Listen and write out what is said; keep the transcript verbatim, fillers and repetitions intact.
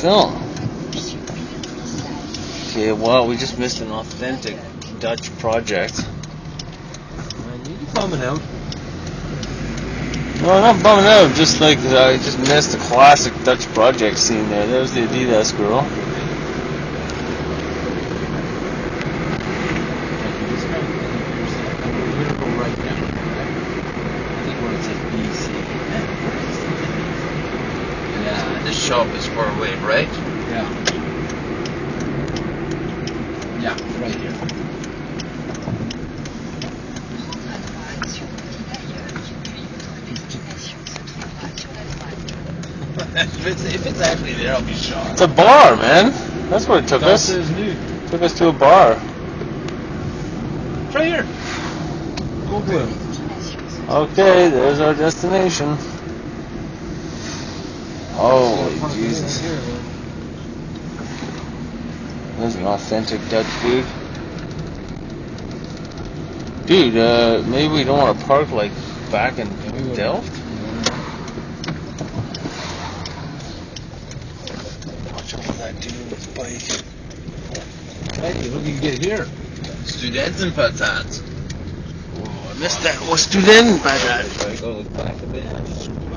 film. Okay, well, we just missed an authentic Dutch project. Man, you bumming out. No, not bumming out. Just like I just missed a classic Dutch project scene there. There's the Adidas girl. This shop is far away, right? Yeah. Yeah, right here. if, it's, if it's actually there, I'll be shocked. It's a bar, man. That's where it took us. Is new. Took us to a bar. It's right here. Google it. Okay, there's our destination. Holy Jesus. There's an authentic Dutch dude. Dude, uh, maybe we don't want to park like back in Delft? Watch out for that dude with his bike. Hey, look, you can get here. Studentenpatat. Oh, I missed that. What's Studentenpatat? Should I go look back a bit?